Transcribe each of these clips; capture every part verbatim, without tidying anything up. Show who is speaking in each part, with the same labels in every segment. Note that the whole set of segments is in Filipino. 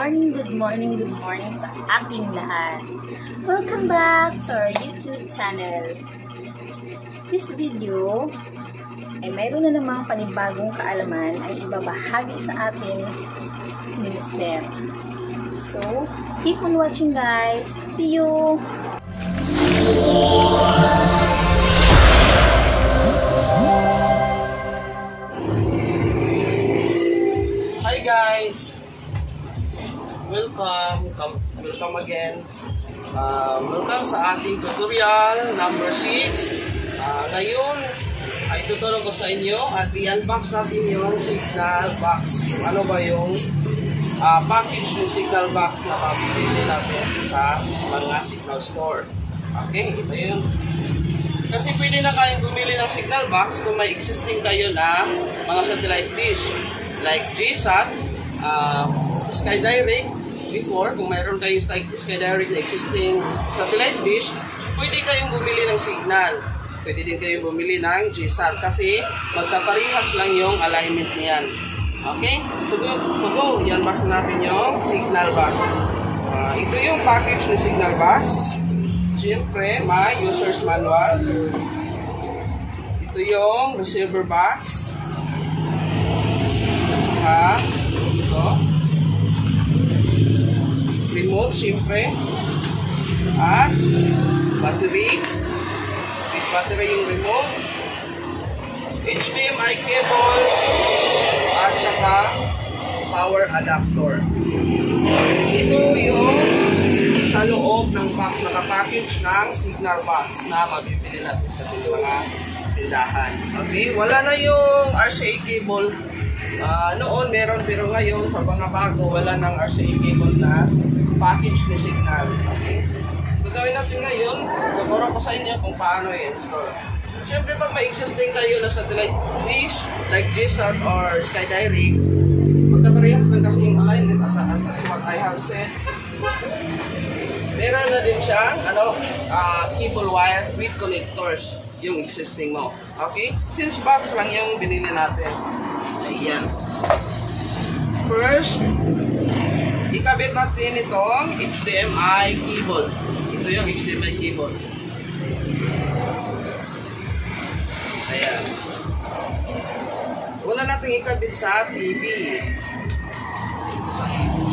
Speaker 1: morning, good morning, good morning sa ating lahat. Welcome back to our YouTube channel. This video ay mayroon na namang panibagong kaalaman ay ibabahagi sa atin ni Mister So, keep on watching guys. See you!
Speaker 2: Hi guys! Welcome! Welcome again! Uh, welcome sa ating tutorial number six. Uh, ngayon ay tuturo ko sa inyo at i-unbox natin yung signal box. Ano ba yung uh, package ng signal box na mabibili natin sa mga signal store. Okay, ito yun. Kasi pwede na kayong bumili ng signal box kung may existing kayo na mga satellite dish like G-Sat, uh, SkyDirect. Before, kung mayroon kayong SkyDirect na existing satellite dish, pwede kayong bumili ng signal. Pwede din kayong bumili ng G-Sat kasi magkaparehas lang yung alignment niyan. Okay? So go, so go. I-unbox natin yung signal box. Uh, ito yung package ng signal box. Siyempre, may user's manual. Ito yung receiver box. Ha? Ito. Remote, siyempre. At battery. With battery yung remote. H D M I cable. At saka power adapter. Ito yung sa loob ng box, nakapackage ng signal box na mabibili natin sa mga tindahan. Okay, wala na yung R C A cable. Uh, noon meron, pero ngayon sa mga bago wala ng R C A cable na package ni signal. Okay, gagawin natin ngayon, tuturo ko sa inyo kung paano i-install. Siyempre pag may existing kayo na satellite dish like G-Sat or SkyDirect, magkaparehas lang kasi yung alignment as, as what I have said. Meron na din siyang ano, uh, cable wire with connectors yung existing mo. Okay? Since box lang yung binili natin. Ayan. First, ikabit natin itong H D M I cable. Ito yung H D M I cable. Ayan. Una natin ikabit sa T V. Ito sa T V.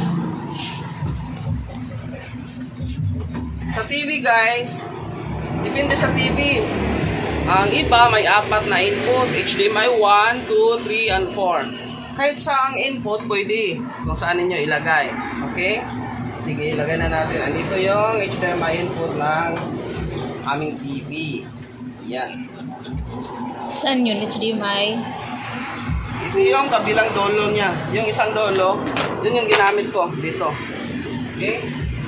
Speaker 2: Sa T V guys, depende sa T V. Ang iba may apat na input, H D M I one, two, three, and four. Kahit saang input pwede kung saan ninyo ilagay. Okay? Sige, ilagay na natin. Andito yung H D M I input ng aming T V. Yan.
Speaker 1: Saan yun, H D M I?
Speaker 2: Ito yung kabilang dolo niya. Yung isang dolo, yun yung ginamit ko dito. Okay?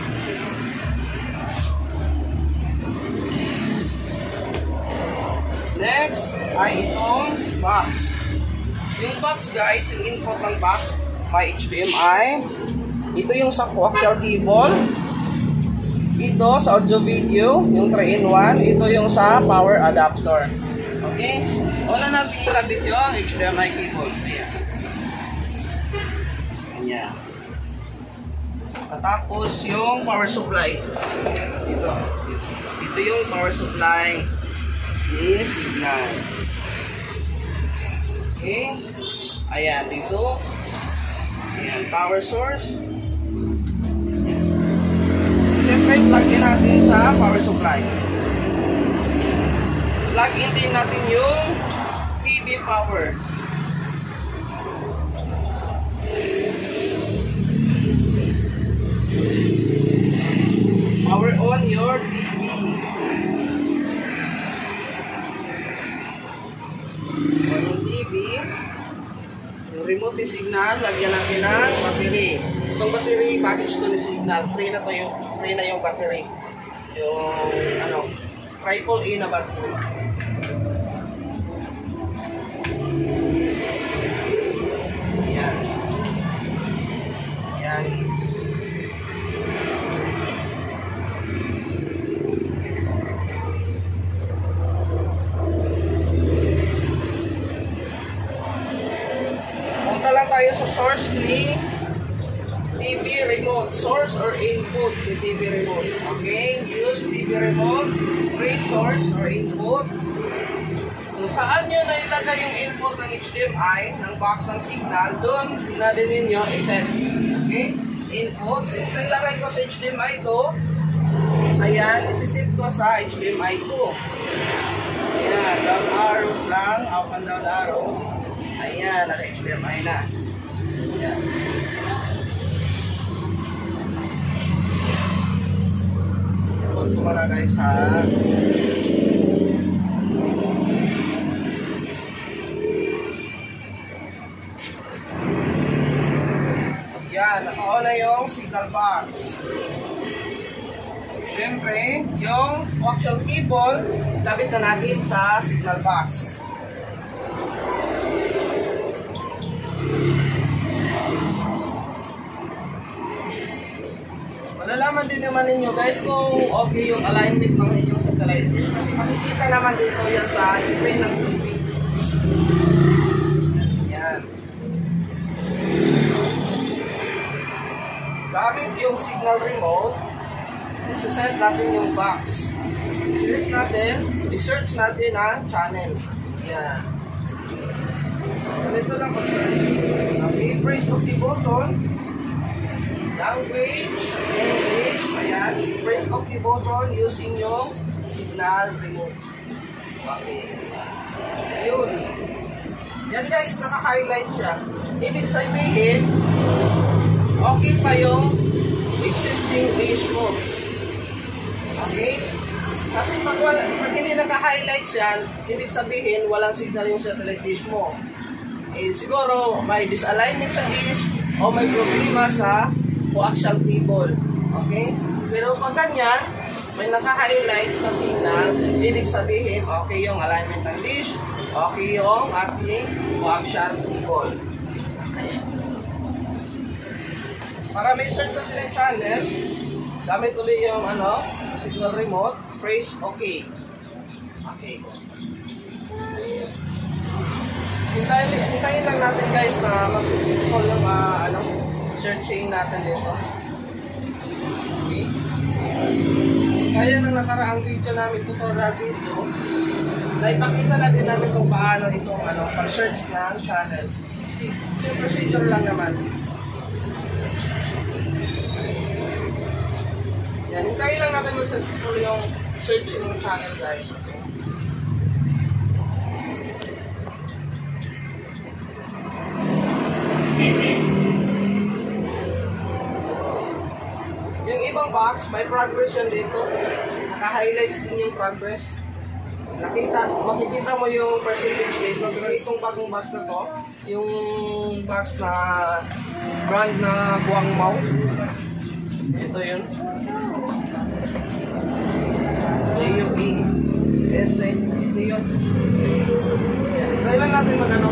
Speaker 2: Next ay itong box. Yung box guys, yung input ng box, may H D M I. Ito yung sa coaxial cable. Ito sa audio video, yung three in one. Ito yung sa power adapter. Okay? Una natin ilabit yung H D M I cable. Ayan. Ayan. Tapos yung power supply. Ito. Ito yung power supply ni signal. Okay. Ayan, dito. Ayan, power source. Siyempre, plug in natin sa power supply. Plug in din natin yung T V power. Power on your T V. Yung T V, yung remote ni signal, lagyan natin ng battery. Itong battery, package to ni signal. Free na to yung, free na yung battery. Yung, ano, triple A na battery. Ayan. Ayan. Punta lang tayo sa source ni T V remote, source or input ni T V remote. Okay? Use T V remote, free source or input. Kung saan nyo nailagay yung input ng H D M I, ng box ng signal, doon na din ninyo iset. Okay? Input. Since nailagay ko sa H D M I to, ayan, isisit ko sa H D M I two. Ayan, down arrows lang, up and down arrows. Ayan, naka-H D M I na. Ayan. Input ko muna guys ha. Ayan, naka-on na yung signal box. Siyempre, yung coaxial cable, kabit na natin sa signal box. Malalaman din naman ninyo guys kung okay yung alignment ng inyong satellite dish kasi makikita naman dito yan sa screen ng T V. Yan. Gamit yung signal remote, isa-set natin yung box. I-select natin, i-search natin ang channel. Yan. Ganito lang pag-search. Okay, press of the button. Language, English, ayan. Press of the button using yung signal remote. Okay. Ayun. Yan guys, naka-highlight siya. Ibig sabihin, okay pa yung existing dish mo. Okay? Kasi pag, wala, pag hindi naka-highlight yan, ibig sabihin walang signal yung satellite dish mo. Eh, siguro may disalignment sa dish o may problema sa coaxial cable. Okay? Pero pag ganyan, may naka-highlights na signal, ibig sabihin okay yung alignment ng dish, okay yung ating coaxial cable. Ayan. Para may search sa ating channel, gamit ulit yung ano, signal remote, press OK. Okay. Hintayin, hintayin lang natin guys na mag-successful yung uh, ano, searching natin dito. Okay. Kaya nang nakaraang video namin, tutorial video, na ipakita natin namin kung paano itong ano, pag-search ng channel. Okay. So, procedure lang naman. Yan, hintayin lang natin mag-successful yung searching ng channel guys. Okay. Yung ibang box, may progress yan dito. Naka-highlights din yung progress. Nakita, makikita mo yung percentage dito. Pero itong bagong box na to, yung box na brand na Guangmao. Ito yun. J U B S A. Ito yun. Yan. Kailan natin mag-ano?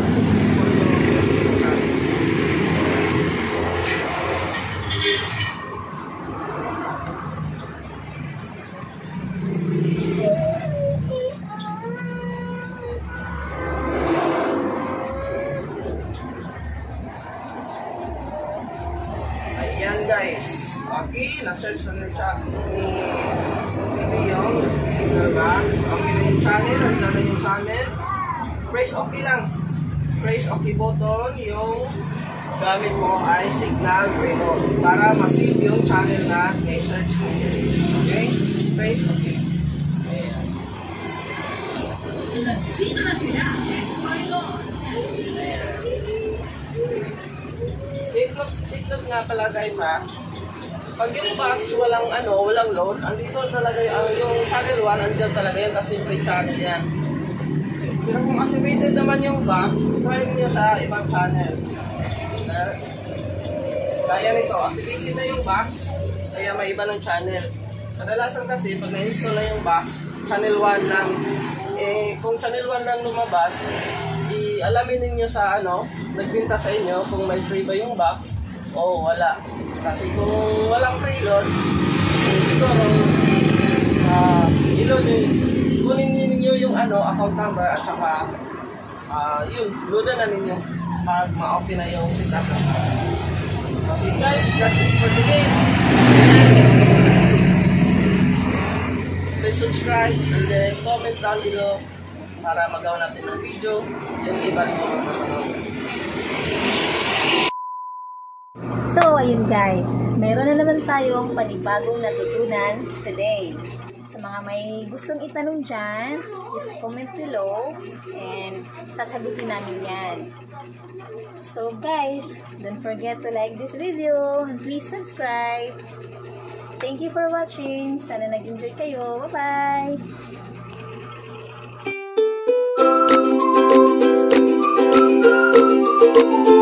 Speaker 2: Ayan guys. Okay, na-search na yung chat ni T V yung signal box. Okay na yung channel, nandiyan na yung channel. Press OK lang. Press OK button, yung gamit mo ay signal remote para ma-save yung channel na i-search mo. Okay? Press OK. Ayan. Take note, take note nga pala guys ha. Pag yung box walang ano, walang load, andito talaga yung, yung channel one, andito talaga yan kasi free channel yan. Pero kung activated naman yung box, try niyo sa ibang channel. Uh, Kaya nito, activated na yung box, kaya may iba ng channel. Kadalasan kasi, pag na-install na yung box, channel one lang. Eh, kung channel one lang lumabas, i-alamin ninyo sa ano, nagbinta sa inyo kung may free ba yung box o wala. Kasi kung walang preload, eh, siguro, uh, i-load yun. Kunin ninyo yung ano, account number at saka, uh, yun, loadan na ninyo pag ma-okay na yung setup. Okay guys, that is for today. Please subscribe and then comment down below para magawa natin ng video. Then iba rin yung mga.
Speaker 1: So, ayun guys, meron na naman tayong panibagong natutunan today. Sa mga may gustong itanong dyan, just comment below and sasagutin namin yan. So guys, don't forget to like this video and please subscribe. Thank you for watching. Sana nag-enjoy kayo. Bye-bye!